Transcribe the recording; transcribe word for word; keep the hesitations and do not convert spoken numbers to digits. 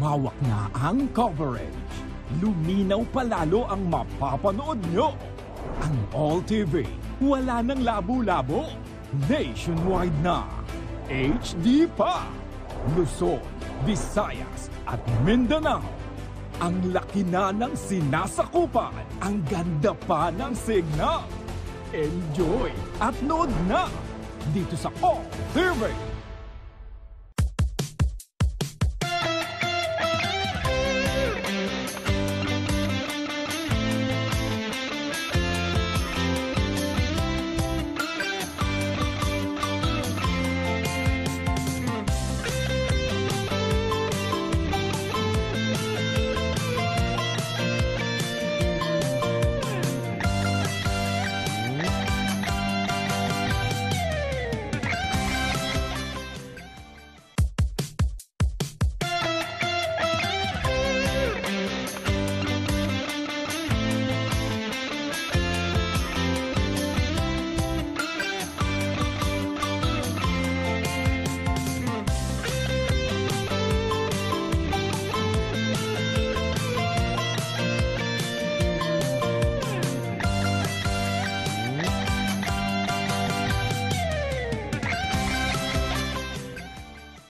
Lumawak na ang coverage. Luminaw palalo ang mapapanood nyo. Ang All T V, wala nang labo-labo. Nationwide na. H D pa. Luzon, Visayas at Mindanao. Ang laki na ng sinasakupan. Ang ganda pa ng signal. Enjoy at nood na dito sa All T V.